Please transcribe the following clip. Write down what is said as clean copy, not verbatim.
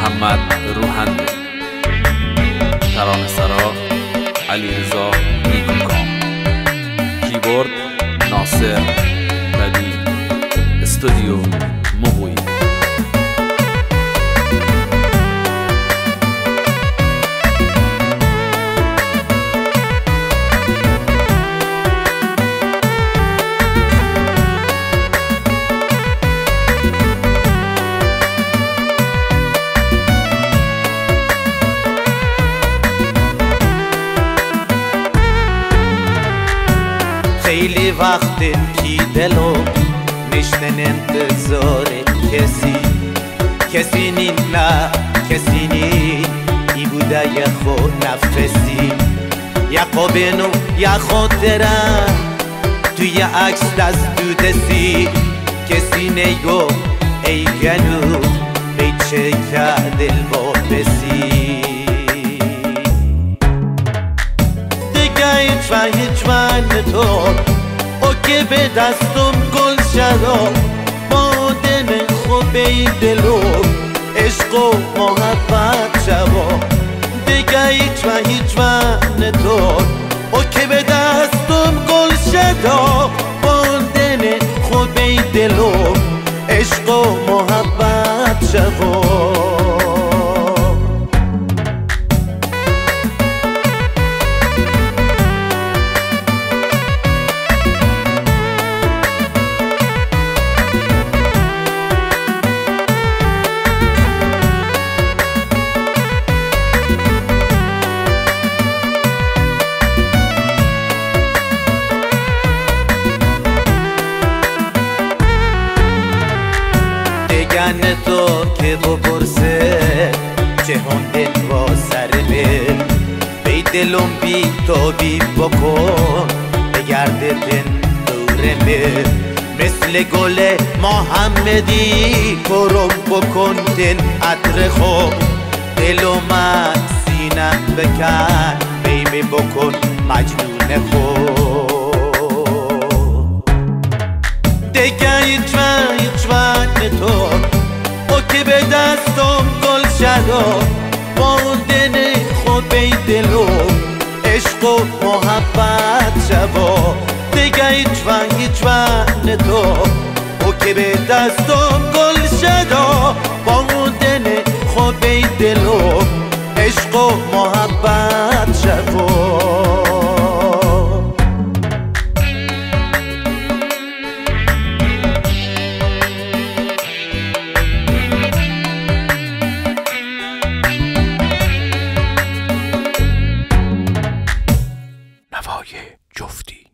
محمد روحنده، ترانه سرا علیرضا نیکوکام، کیبورد ناصر بدی، استودیو مغوی. خیلی وقت کی دلو نشنن انتظار کسی نی نه کسی نی ای بوده یه خود نفسی یه قابنو یه خاطرم توی عکس دست دو دستی کسی نیگو ای گنو ای چه که دل با بسی هیچ من تو او که به دستم گل شد با دل خوب ای دلو عشق و محبت شد دیگه هیچ من تو او که به دستم گل شد با دل خوب ای دلو عشق و محبت شد. دگن تو که بپرسه چه هنده با سر بل بی دلم بی تو بی بکن بگرده دن دوره مل مثل گل محمدی پرم بکن دن عطر خوب دلم از سینم بکن بیمی بکن مجنون خوب دیگه هیچ من تو او که به دستم گل شد با اون دل خود بی دلو عشق و محبت شد دیگه هیچ من تو او که به دستم گل شد با اون دل خود بی دلو عشق و محبت شد. نوای جفتی.